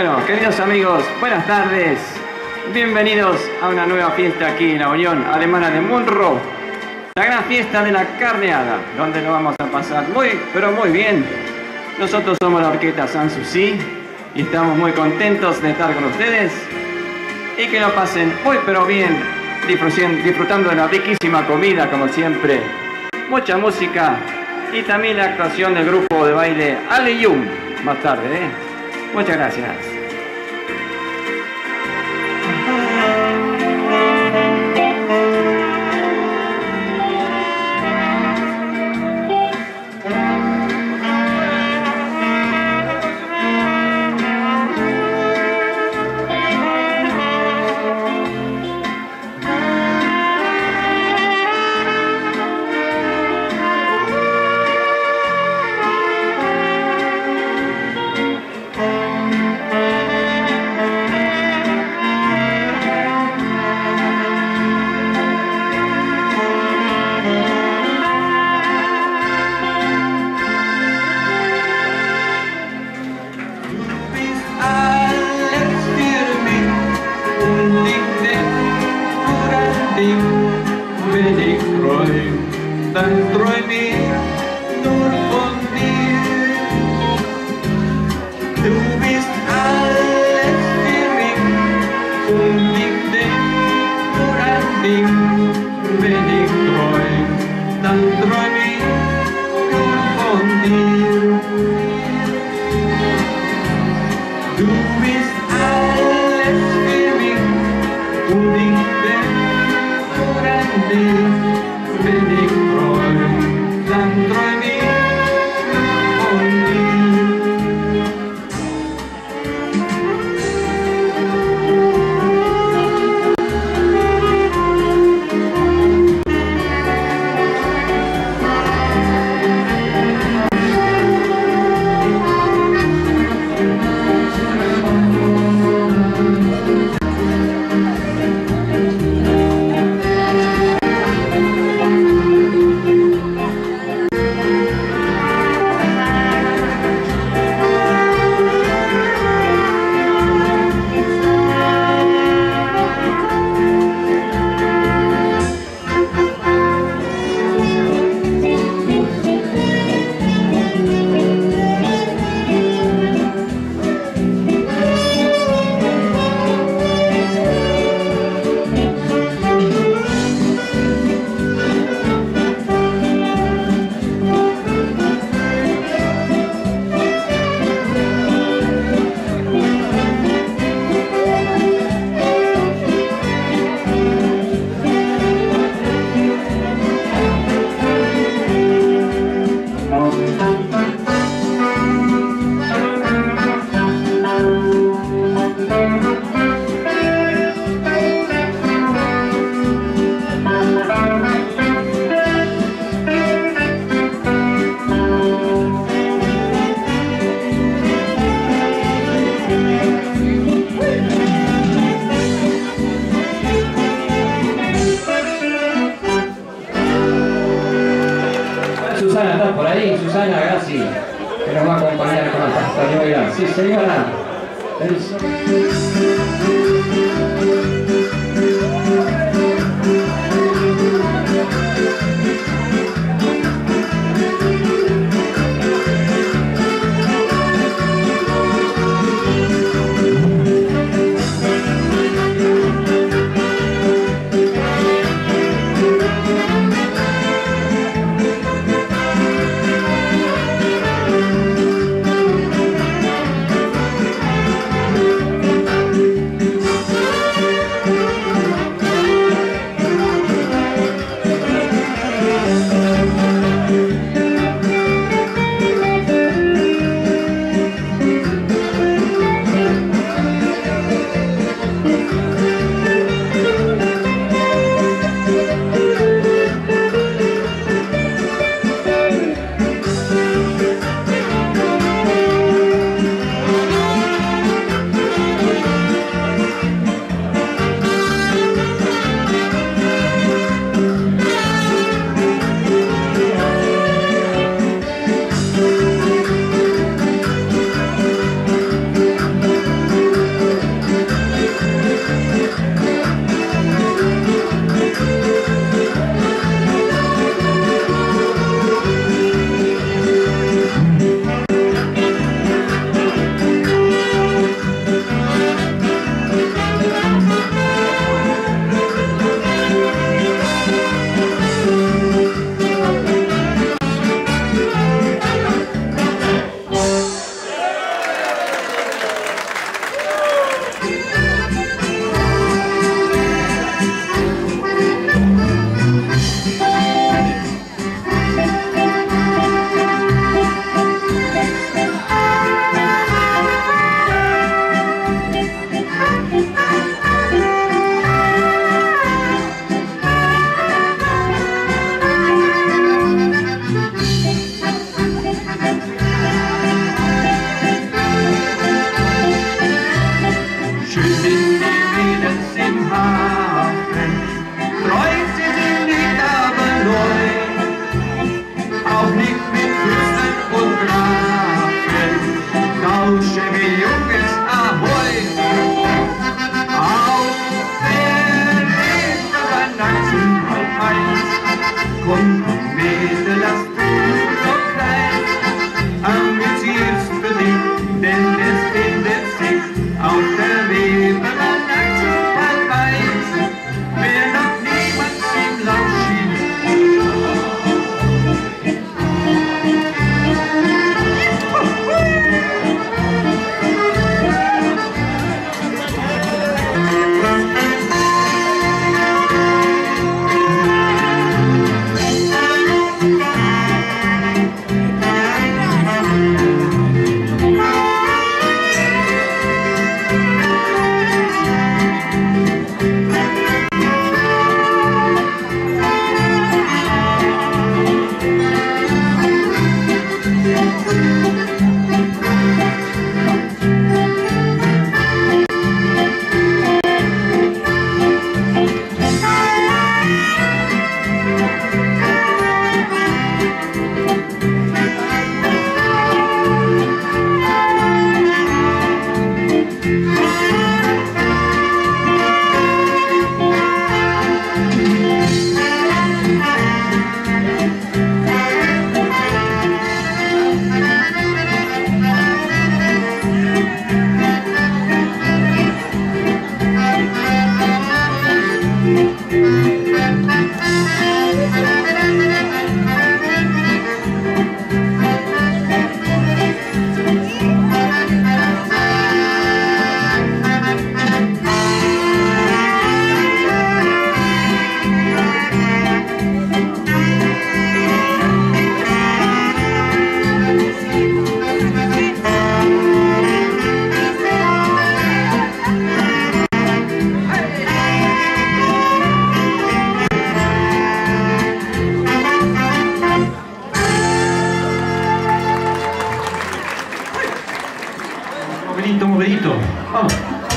Bueno, queridos amigos, buenas tardes. Bienvenidos a una nueva fiesta aquí en la Unión Alemana de Munro. La gran fiesta de la carneada, donde lo vamos a pasar muy, pero muy bien. Nosotros somos la Orquesta Sanssouci y estamos muy contentos de estar con ustedes y que lo pasen muy, pero bien, disfrutando de la riquísima comida, como siempre, mucha música y también la actuación del grupo de baile Aleyum más tarde, ¿eh? Muchas gracias. Susana, ¿estás por ahí? Susana Gassi, que nos va a acompañar con la pastoreola. Sí, señora. Vamos.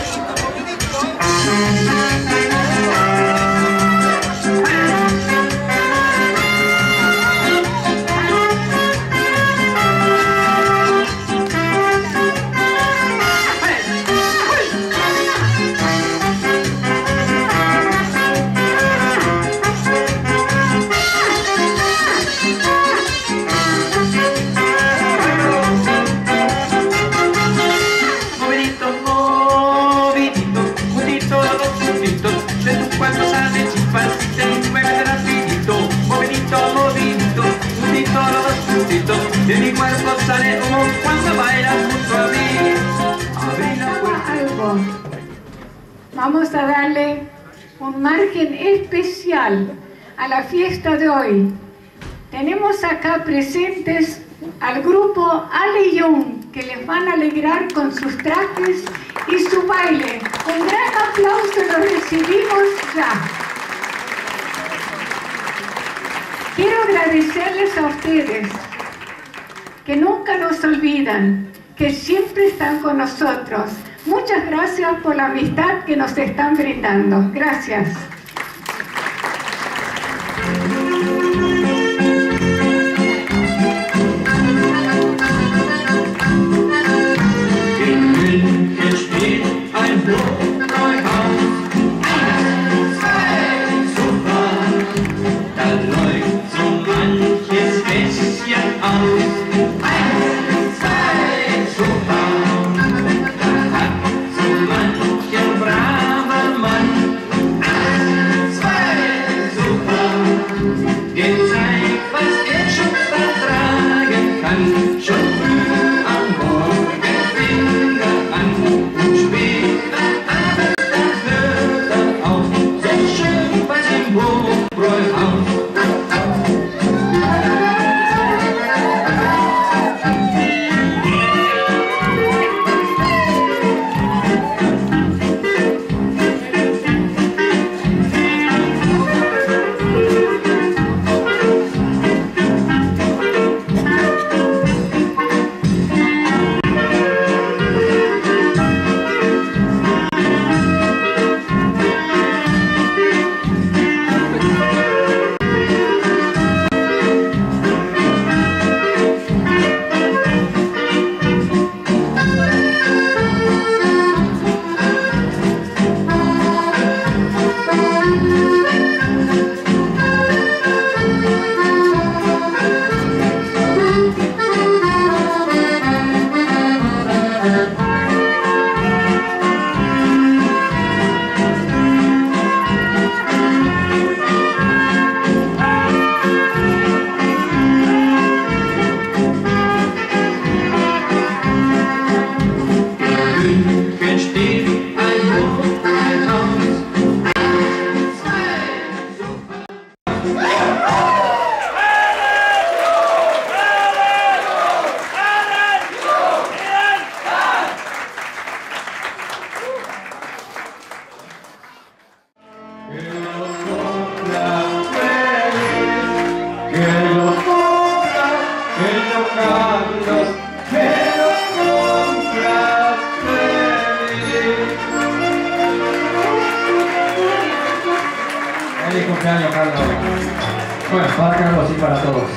De mi cuerpo sale humo cuando bailas junto a mí. Abrí la puerta. Algo. Vamos a darle un margen especial a la fiesta de hoy. Tenemos acá presentes al grupo Ale Young, que les van a alegrar con sus trajes y su baile. Un gran aplauso lo recibimos ya. Quiero agradecerles a ustedes, que nunca nos olvidan, que siempre están con nosotros. Muchas gracias por la amistad que nos están brindando. Gracias. Feliz cumpleaños, Carlos. Bueno, para Carlos y para todos.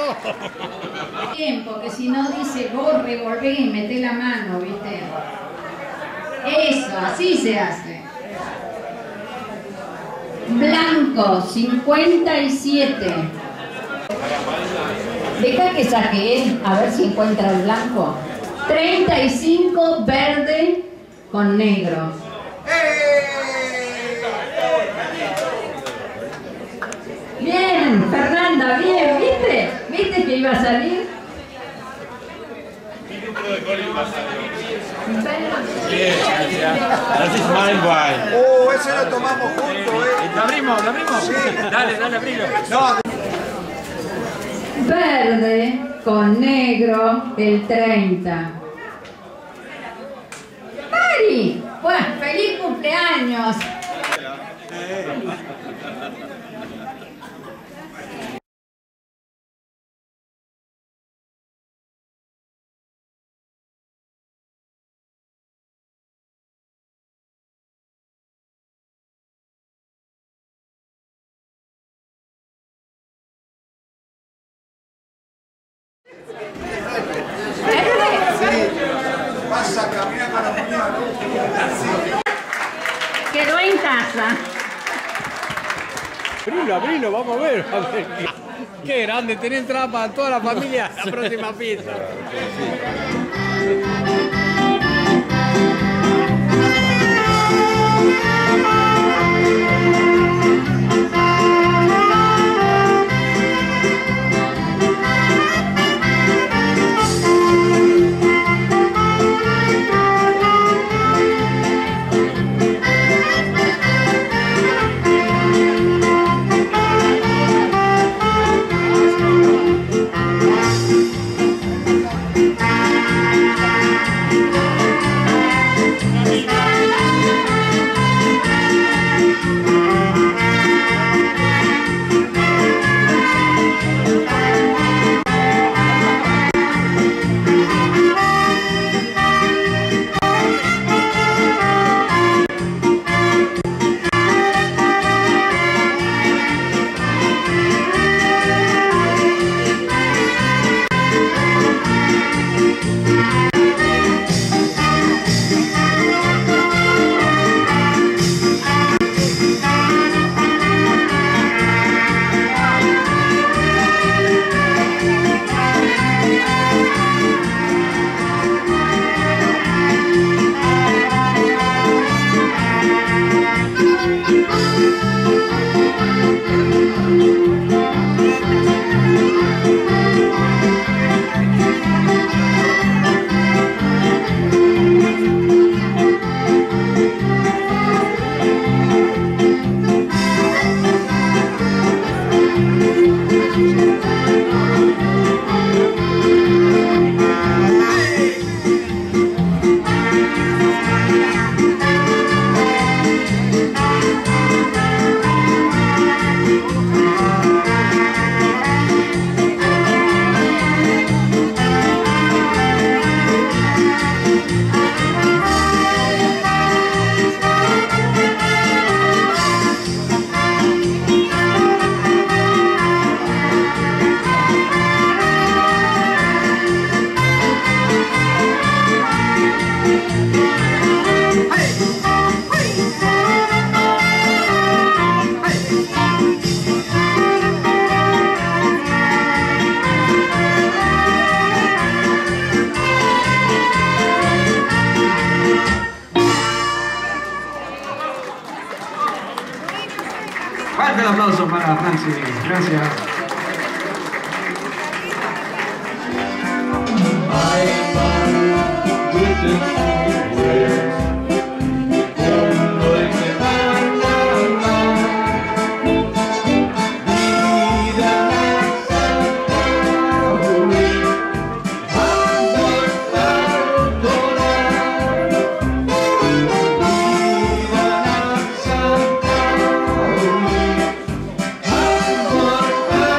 Bien, porque si no dice vos revolvé y meté la mano, ¿viste? Eso, así se hace. Blanco, 57. Deja que saque él, a ver si encuentra el blanco. 35, verde con negro. Bien, Fernanda, bien, ¿viste? ¿Viste que iba a salir? Das ist mein Wein. Oh, ese lo tomamos juntos, ¿Lo abrimos? ¿Lo abrimos? Sí. Dale, abrilo. No. Verde con negro, el 30. ¡Mari! Bueno, ¡feliz cumpleaños! Pasa, camina con la muñeca. Quedó en casa. Abrilo, vamos a ver. Qué grande, tener entrada para toda la familia la próxima fiesta. Fuerte el aplauso para Francis. Gracias. Amor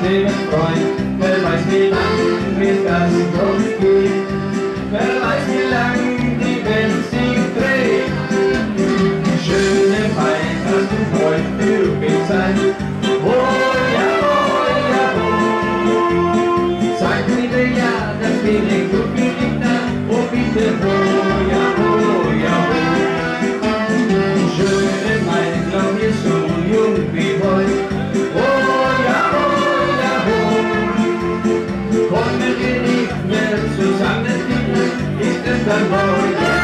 Leben freut, wer weiß wie lang wird das noch gehen, wer weiß wie lang die Welt sich dreht. Schöne Wein hast du heute üppig sein, oh ja, sag bitte ja, das bin ich gut billig da, oh bitte, oh ja, schöne Wein, glaub ihr so jung wie heute, oh ja, kommen wir nicht mehr zusammen, ist es dann heute.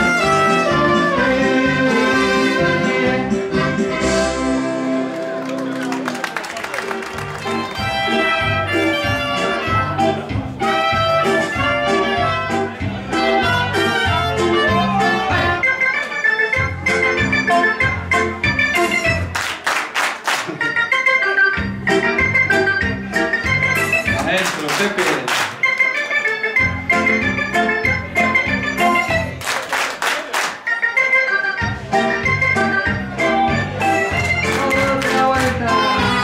Maestro Pepe. Otra vuelta.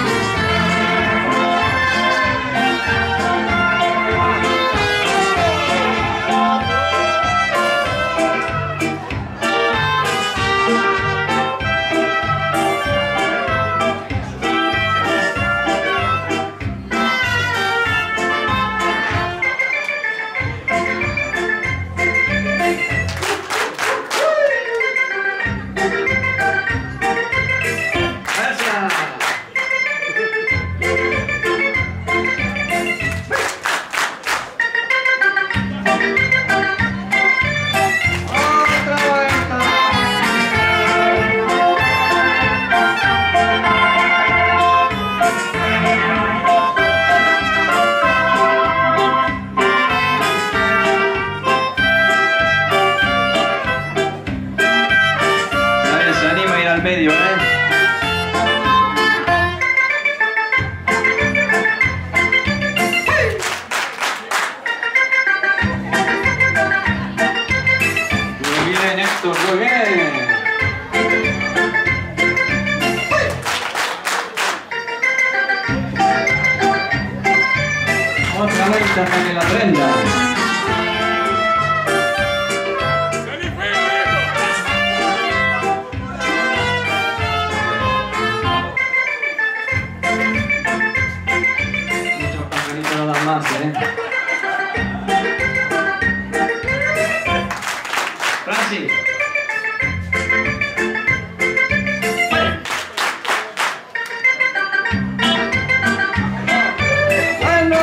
Al medio, Muy bien, Héctor, muy bien. Otra vuelta para que la prenda. Más, Francis. ¡Bueno!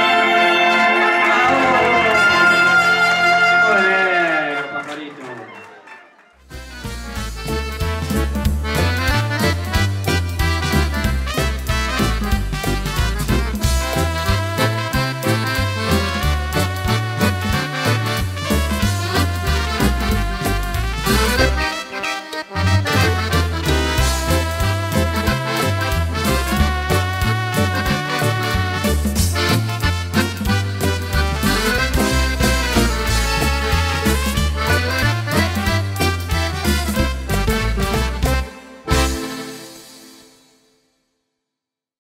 ¡Bravo! Muy bien, pajarito.